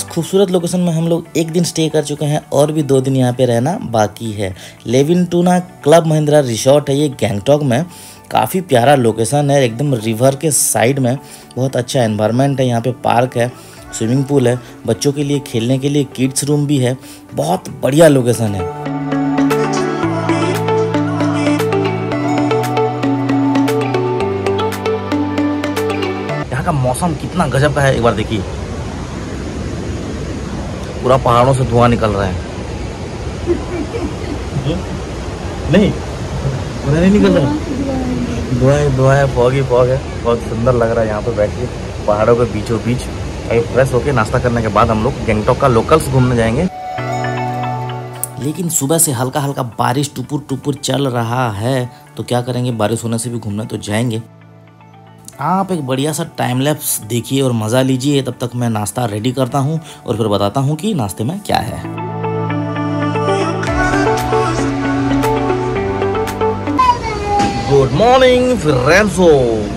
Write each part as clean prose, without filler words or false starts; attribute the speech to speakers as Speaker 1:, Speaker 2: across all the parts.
Speaker 1: खूबसूरत लोकेशन में हम लोग एक दिन स्टे कर चुके हैं और भी 2 दिन यहाँ पे रहना बाकी है। लेविनटूना क्लब महिंद्रा रिसोर्ट है ये गैंगटॉक में। काफ़ी प्यारा लोकेशन है, एकदम रिवर के साइड में। बहुत अच्छा एनवायरनमेंट है यहाँ पे, पार्क है, स्विमिंग पूल है, बच्चों के लिए खेलने के लिए किड्स रूम भी है। बहुत बढ़िया लोकेशन है। यहाँ का मौसम कितना गजब का है, एक बार देखिए। पूरा पहाड़ों से धुआं निकल रहा है। नहीं निकल रहा है, धुआं है, फॉग ही फॉग है। बहुत सुंदर लग रहा है यहाँ पे बैठ के पहाड़ों के बीचों बीच। फ्रेश होके नाश्ता करने के बाद हम लोग गैंगटॉक का लोकल्स घूमने जाएंगे। लेकिन सुबह से हल्का हल्का बारिश टुपुर टुपुर चल रहा है, तो क्या करेंगे, बारिश होने से भी घूमने तो जाएंगे। आप एक बढ़िया सा टाइम लैप्स देखिए और मज़ा लीजिए। तब तक मैं नाश्ता रेडी करता हूँ और फिर बताता हूँ कि नाश्ते में क्या है। गुड मॉर्निंग फ्रेंड्सो।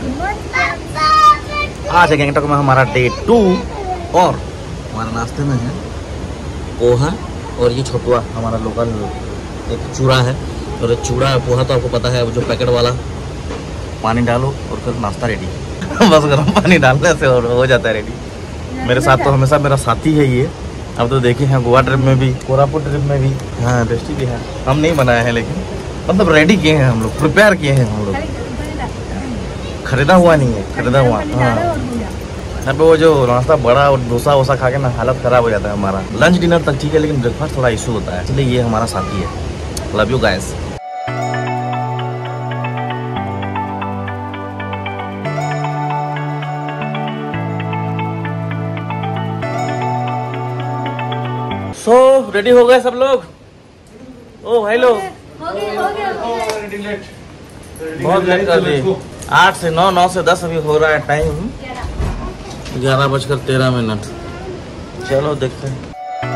Speaker 1: आज है गैंगटॉक में हमारा डे 2 और हमारा नाश्ते में है पोहा और ये छोटुआ हमारा लोकल एक चूड़ा है। और चूड़ा पोहा तो आपको पता है, जो पैकेट वाला। पानी डालो और फिर नाश्ता रेडी। बस गर्म पानी डालने से और हो जाता है रेडी। मेरे साथ तो हमेशा मेरा साथी है ये। अब तो देखे हैं गोवा ट्रिप में भी, कोरापुट ट्रिप में भी। हाँ टेस्टी भी है। हम नहीं बनाए हैं लेकिन मतलब रेडी किए हैं हम लोग, प्रिपेयर किए हैं हम लोग। खरीदा हुआ नहीं है, खरीदा हुआ। हाँ यहाँ पे वो जो नाश्ता बड़ा और डोसा वोसा खा के ना हालत खराब हो जाता है हमारा। लंच डिनर तक ठीक है लेकिन ब्रेकफास्ट थोड़ा इशू होता है, इसलिए ये हमारा साथी है। Love you guys. So ready हो गए सब लोग? ओ भाई लोग बहुत लेट कर दी। 8 से 9, 9 से 10 अभी हो रहा है टाइम। 11:13। चलो देखते हैं।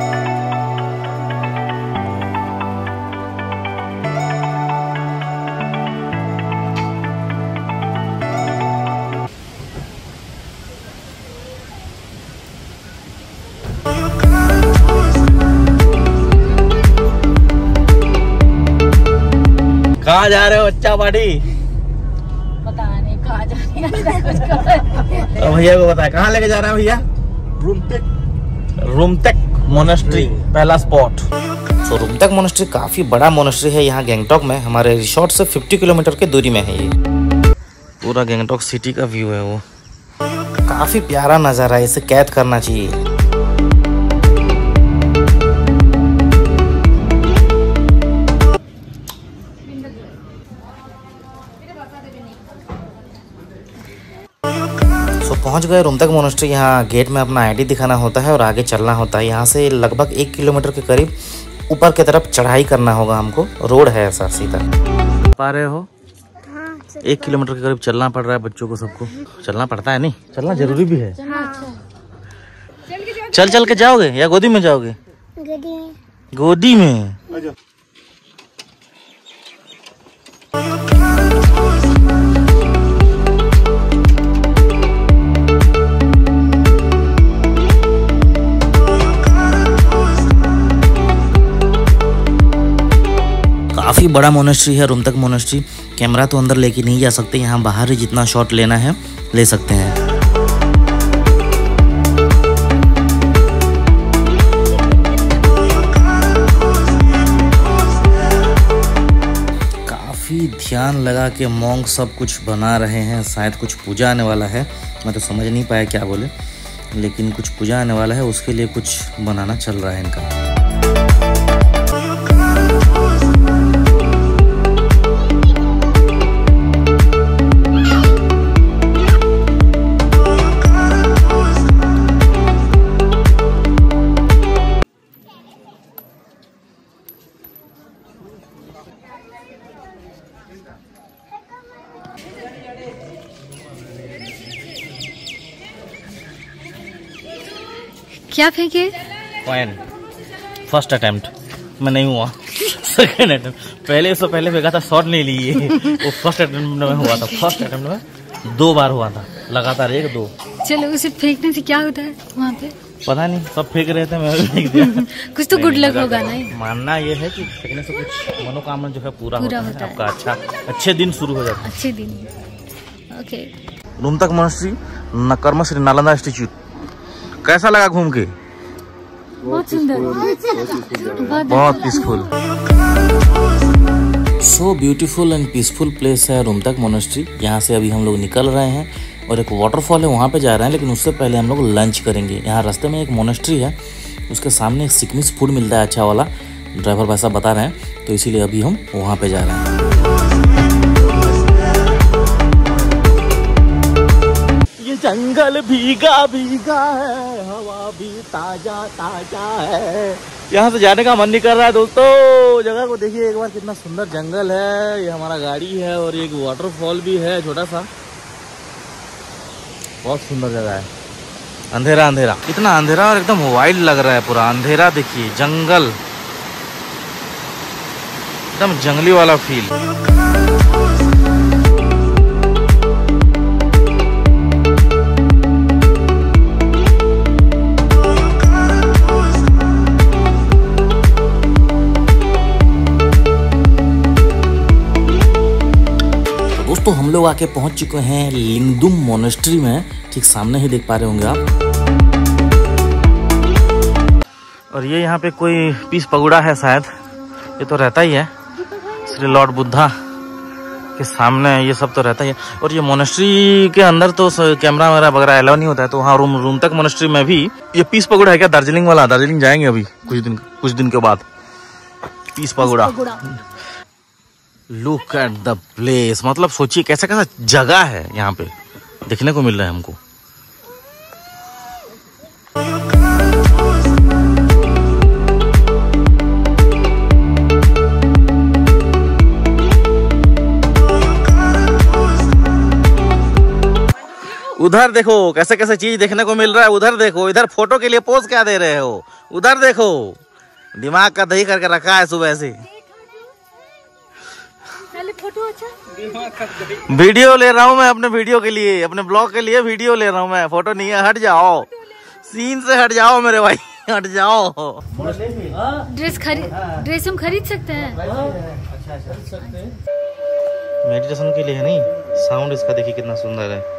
Speaker 1: कहाँ जा रहे हो बच्चा पार्टी?
Speaker 2: पता नहीं कहाँ जा रही है।
Speaker 1: भैया को पता है कहाँ लेके जा रहे हैं भैया? रुमतेक मोनेस्ट्री पहला स्पॉट। तो रुमतेक मोनेस्ट्री काफी बड़ा मोनेस्ट्री है यहाँ गैंगटॉक में। हमारे रिसोर्ट से 50 किलोमीटर की दूरी में है ये। पूरा गैंगटॉक सिटी का व्यू है वो। काफी प्यारा नजारा है, इसे कैद करना चाहिए। पहुंच गए रुमतेक मोनेस्ट्री। यहाँ गेट में अपना आईडी दिखाना होता है और आगे चलना होता है। यहाँ से लगभग 1 किलोमीटर के करीब ऊपर की तरफ चढ़ाई करना होगा हमको। रोड है ऐसा सीधा। पा रहे हो? 1 किलोमीटर के करीब चलना पड़ रहा है बच्चों को, सबको चलना पड़ता है। नहीं चलना जरूरी भी है। चल के जाओगे या गोदी में जाओगे? गोदी में। काफ़ी बड़ा मोनेस्ट्री है रुमतेक मोनेस्ट्री। कैमरा तो अंदर लेके नहीं जा सकते, यहाँ बाहर ही जितना शॉट लेना है ले सकते हैं। काफ़ी ध्यान लगा के मॉन्क सब कुछ बना रहे हैं। शायद कुछ पूजा आने वाला है, मैं तो समझ नहीं पाया क्या बोले, लेकिन कुछ पूजा आने वाला है, उसके लिए कुछ बनाना चल रहा है इनका।
Speaker 2: क्या फेंके?
Speaker 1: कॉइन। फर्स्ट अटेम्प्ट मैं नहीं हुआ। सेकंड अटेम्प्ट पहले फेंका था, शॉट नहीं लिए। वो फर्स्ट अटेम्प्ट में हुआ था। फर्स्ट अटेम्प्ट में 2 बार हुआ था लगातार, 1 2।
Speaker 2: चलो उसे फेंकने से क्या होता है वहाँ पे?
Speaker 1: पता नहीं, सब फेंक रहे थे, मैं भी फेंक दिया।
Speaker 2: कुछ तो गुड लक होगा ना।
Speaker 1: मानना ये है कि फेंकने से कुछ मनोकामना जो है पूरा होता है आपका, अच्छे दिन शुरू हो जाता है।
Speaker 2: अच्छे दिन। ओके।
Speaker 1: रोहतक मोनेस्ट्री, नकरमा श्री नालंदा इंस्टीट्यूट, कैसा लगा घूम के?
Speaker 2: बहुत सुंदर,
Speaker 1: बहुत peaceful. So beautiful and peaceful place है रोहतक मोनेस्ट्री। यहाँ से अभी हम लोग निकल रहे हैं और एक वाटरफॉल है वहाँ पे जा रहे हैं, लेकिन उससे पहले हम लोग लंच करेंगे। यहाँ रास्ते में एक मोनेस्ट्री है, उसके सामने एक सिकमिस फूड मिलता है अच्छा वाला, ड्राइवर भाई साहब बता रहे हैं, तो इसीलिए अभी हम वहाँ पे जा रहे हैं। ये जंगल भीगा भीगा है, हवा भी ताजा ताजा है। यहाँ से जाने का मन नहीं कर रहा है दोस्तों। जगह को देखिए एक बार, कितना सुंदर जंगल है। ये हमारा गाड़ी है और एक वाटरफॉल भी है छोटा सा, बहुत सुंदर जगह है। अंधेरा अंधेरा, इतना अंधेरा और एकदम वाइल्ड लग रहा है पूरा अंधेरा। देखिए जंगल, एकदम जंगली वाला फील। दोस्तों हम लोग आके पहुंच चुके हैं लिंगदुम मोनेस्ट्री में, ठीक सामने ही देख पा रहे होंगे आप। और ये यहाँ पे कोई पीस पगुड़ा है शायद, ये तो रहता ही है श्री लॉर्ड बुद्धा के सामने, ये सब तो रहता ही है। और ये मोनेस्ट्री के अंदर तो कैमरा वगैरह अलाउ नहीं होता है, तो वहाँ रोहतक मोनेस्ट्री में भी ये पीस पगुड़ा है क्या? दार्जिलिंग वाला, दार्जिलिंग जाएंगे अभी कुछ दिन के बाद। Peace pagoda, look at the place, मतलब सोचिए कैसा कैसा जगह है यहाँ पे देखने को मिल रहा है हमको। उधर देखो कैसे कैसे चीज देखने को मिल रहा है, उधर देखो, इधर फोटो के लिए पोज क्या दे रहे हो, उधर देखो, दिमाग का दही करके रखा है सुबह से।
Speaker 2: फोटो अच्छा,
Speaker 1: वीडियो ले रहा हूँ मैं अपने वीडियो के लिए, अपने ब्लॉग के लिए वीडियो ले रहा हूँ मैं, फोटो नहीं है। हट जाओ, सीन से हट जाओ मेरे भाई, हट जाओ।
Speaker 2: ड्रेस हम खरीद सकते हैं।
Speaker 1: मेडिटेशन के लिए है, नहीं साउंड इसका देखिए कितना सुंदर है।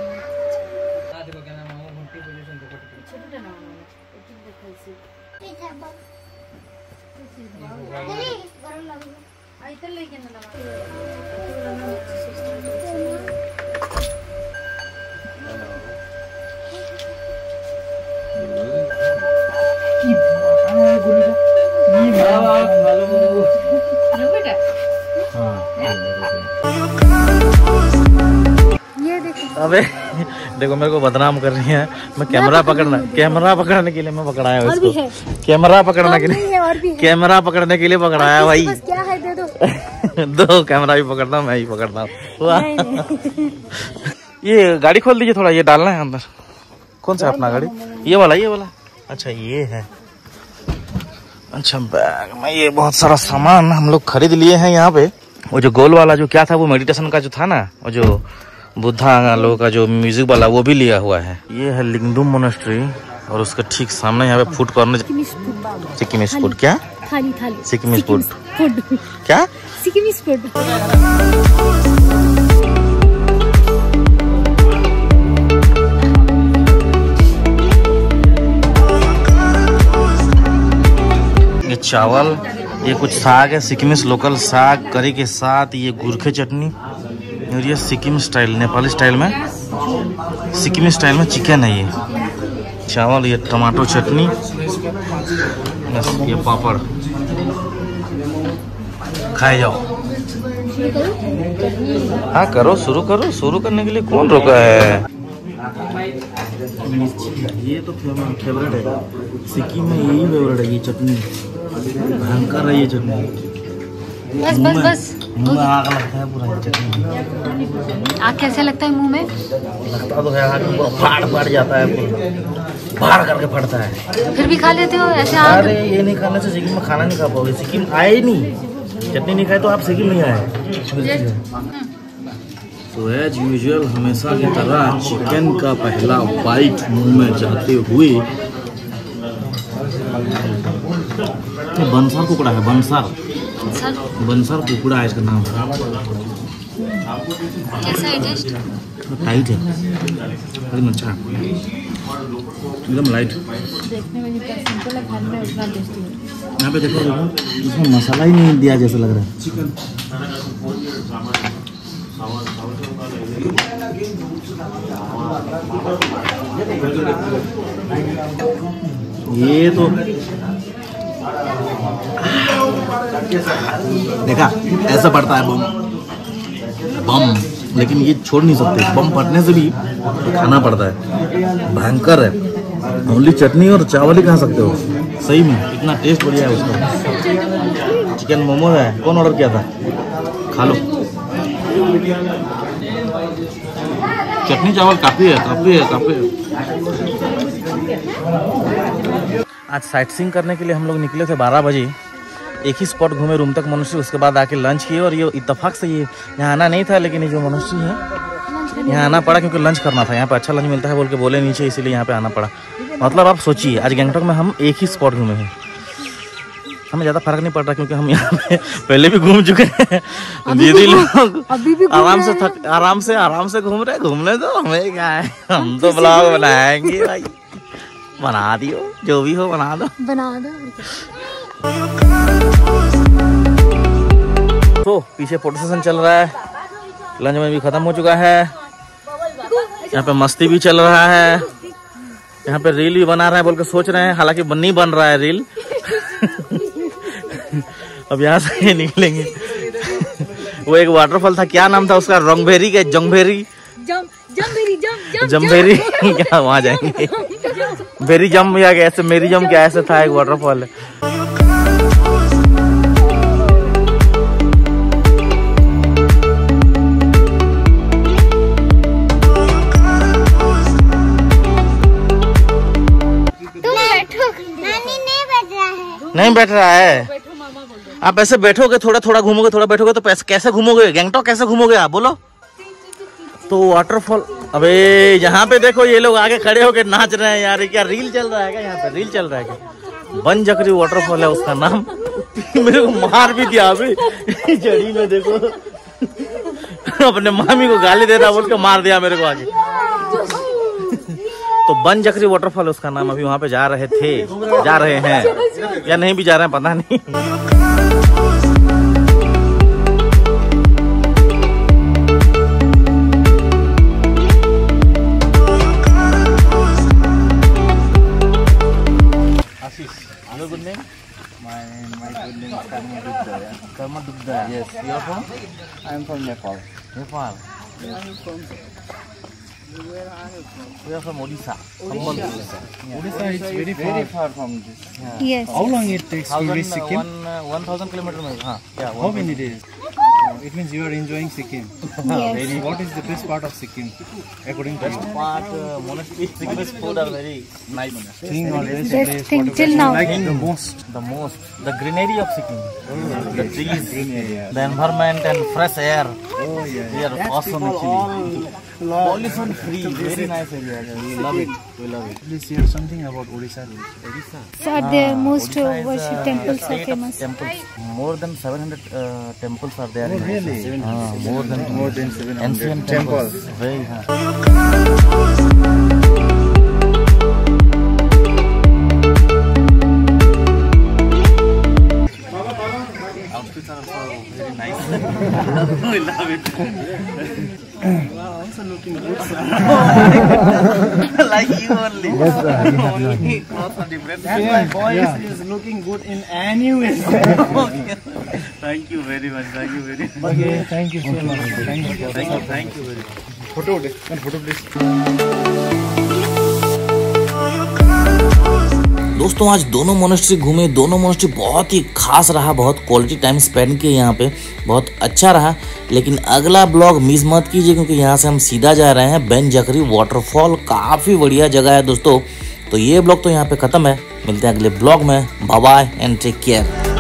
Speaker 1: अबे देखो मेरे को बदनाम कर रही है। मैं कैमरा पकड़ने के लिए मैं पकड़ाया हूँ इसको, कैमरा पकड़ने के लिए, कैमरा पकड़ने के लिए पकड़ाया भाई।
Speaker 2: क्या है दे दो।
Speaker 1: दो कैमरा भी पकड़ता हूँ, मैं ही पकड़ता हूँ। ये गाड़ी खोल दीजिए थोड़ा, ये डालना है अंदर। कौन सा अपना गाड़ी? ये वाला। अच्छा ये है, अच्छा बैग में ये बहुत सारा सामान हम लोग खरीद लिए हैं यहाँ पे। वो जो गोल वाला जो क्या था, वो मेडिटेशन का जो था ना, वो जो बुद्धा लोगों का जो म्यूजिक वाला, वो भी लिया हुआ है। ये है लिंगदुम मोनेस्ट्री और उसके ठीक सामने यहाँ पे फूड कॉर्नर, सिक्किमिस फूड। क्या?
Speaker 2: थाली
Speaker 1: सिक्किमिस फूड क्या?
Speaker 2: सिक्किमिस फूड।
Speaker 1: ये चावल, ये कुछ साग है, सिक्किमिस लोकल साग करी के साथ, ये गुरखे चटनी, और ये सिक्किम स्टाइल, नेपाली स्टाइल में, सिक्किमी स्टाइल में चिकन है। ये चावल, ये टमाटो चटनी, ये पापड़। खाए जाओ। हाँ करो, शुरू करो। शुरू करने के लिए कौन रोका है? ये तो फेवरेट है सिक्किम में, यही फेवरेट है ये चटनी, भयंकर है ये चटनी।
Speaker 2: बस
Speaker 1: मुंह में आग लगता है पूरा चटनी।
Speaker 2: आग कैसे लगता है मुंह में?
Speaker 1: लगता तो है आग, फाड़ जाता है पूरा, फाड़ करके फटता है।
Speaker 2: फिर भी खा लेते हो ऐसे आग?
Speaker 1: अरे ये नहीं खाने से सिक्किम में खाना नहीं खा पाओगे। सिक्किम आए ही नहीं, चटनी नहीं खाए तो आप सिक्किम नहीं आए। तो एज यूजुअल हमेशा की तरह चिकन का पहला बाइट मुंह में जाते हुए बंसर कुकड़ा है, बंसर
Speaker 2: सर
Speaker 1: कुकड़ा है इसका नाम।
Speaker 2: कैसा है टेस्ट?
Speaker 1: टाइट है लेकिन अच्छा, एकदम लाइट।
Speaker 2: देखने में जितना सिंपल है, खाने में उतना टेस्टी है।
Speaker 1: यहाँ पे देखो इसमें मसाला ही नहीं दिया जैसा लग रहा है। ये तो देखा ऐसा पड़ता है बम, लेकिन ये छोड़ नहीं सकते, बम फटने से भी खाना पड़ता है। भयंकर है, ओनली चटनी और चावल ही खा सकते हो। सही में इतना टेस्ट बढ़िया है उसका। चिकन मोमो है, कौन ऑर्डर किया था? खा लो। चटनी चावल काफ़ी है। आज साइट सीइंग करने के लिए हम लोग निकले थे 12 बजे। एक ही स्पॉट घूमे रूम तक मनुष्य, उसके बाद आके लंच किए। और ये इत्तेफाक से ये यहाँ आना नहीं था, लेकिन ये जो मनुष्य है यहाँ आना पड़ा क्योंकि लंच करना था। यहाँ पे अच्छा लंच मिलता है बोल के बोले नीचे, इसीलिए यहाँ पे आना पड़ा। मतलब आप सोचिए आज गैंगटॉक में हम एक ही स्पॉट घूमे हैं। हमें ज़्यादा फर्क नहीं पड़ रहा क्योंकि हम यहाँ पे पहले भी घूम चुके हैं। दीदी लोग आराम से घूम रहे, घूमने दो, हमें क्या है। हम तो ब्लॉग बनाएंगे भाई, बना दियो, जो भी हो बना दो। तो पीछे फोटो सेशन चल रहा है, लंच में भी खत्म हो चुका है। यहाँ पे मस्ती भी चल रहा है, यहाँ पे रील भी बना रहे हैं बोल के सोच रहे हैं, हालांकि नहीं बन रहा है रील। अब यहाँ से निकलेंगे। वो एक वाटरफॉल था, क्या नाम था उसका? रंगभेरी का जंगभेरी क्या, वहाँ जाएंगे। भेरी जम या ऐसे मेरी जम क्या ऐसे था, एक वाटरफॉल है। नहीं बैठ रहा है। आप ऐसे बैठोगे, थोड़ा थोड़ा घूमोगे, थोड़ा बैठोगे तो कैसे घूमोगे? गैंगटॉक कैसे घूमोगे आप बोलो? तो वाटरफॉल, अबे यहाँ पे देखो ये लोग आगे खड़े होके नाच रहे हैं यार। क्या रील चल रहा है क्या? यहाँ पे रील चल रहा है क्या? बनजकरी वाटरफॉल है उसका नाम। मेरे को मार भी दिया अभी जड़ी में, देखो अपने मामी को गाली दे रहा बोल के मार दिया मेरे को आगे। तो बनजकरी वाटरफॉल उसका नाम। अभी वहाँ पे जा रहे हैं या नहीं भी जा रहे हैं पता नहीं। Karma Dugda. Yes. You are from?
Speaker 3: I am from Nepal.
Speaker 1: Nepal.
Speaker 3: Where are you from?
Speaker 1: We are from Odisha.
Speaker 3: Odisha is very far from this.
Speaker 1: Yeah.
Speaker 2: Yes.
Speaker 3: How long it takes to reach Sikkim?
Speaker 1: 1000 kilometers. हाँ. Yeah.
Speaker 3: How many days? It means you are enjoying Sikkim.
Speaker 2: Yes.
Speaker 3: What is the best part of Sikkim, according to you?
Speaker 1: Best part, monastery, Sikkimese food are very nice.
Speaker 3: Thing or best
Speaker 2: Best
Speaker 3: place,
Speaker 2: thing
Speaker 3: what
Speaker 2: till
Speaker 3: you
Speaker 2: now.
Speaker 3: like the most?
Speaker 1: The greenery of Sikkim, the trees,
Speaker 3: Green area.
Speaker 1: the environment and fresh air.
Speaker 3: Oh yeah.
Speaker 1: We are awesome actually. Pollution free, very nice area. We love it.
Speaker 3: Please share something about Odisha.
Speaker 2: So their most
Speaker 1: Odisha is,
Speaker 2: worship temples are
Speaker 1: state of
Speaker 2: famous.
Speaker 1: Temples. More than 700 temples are there.
Speaker 3: Oh,
Speaker 1: in
Speaker 3: really?
Speaker 1: More than
Speaker 3: 700
Speaker 1: ancient
Speaker 3: temples.
Speaker 1: Very. Outfits are also very nice. We love it.
Speaker 3: Also looking good, sir.
Speaker 1: Like you only.
Speaker 3: Yes, sir.
Speaker 1: Only clothes are different.
Speaker 3: That's why boys is looking good in any way.
Speaker 1: Thank you very much. Thank you very much.
Speaker 3: Okay, thank you so much. Thank you.
Speaker 1: Thank you very much.
Speaker 3: Photo please.
Speaker 4: दोस्तों आज दोनों monastery घूमे, दोनों monastery बहुत ही खास रहा, बहुत quality time spend किए यहाँ पे, बहुत अच्छा रहा। लेकिन अगला ब्लॉग मिस मत कीजिए क्योंकि यहाँ से हम सीधा जा रहे हैं बनजकरी वाटरफॉल। काफ़ी बढ़िया जगह है दोस्तों। तो ये ब्लॉग तो यहाँ पे ख़त्म है, मिलते हैं अगले ब्लॉग में। Bye bye and take care.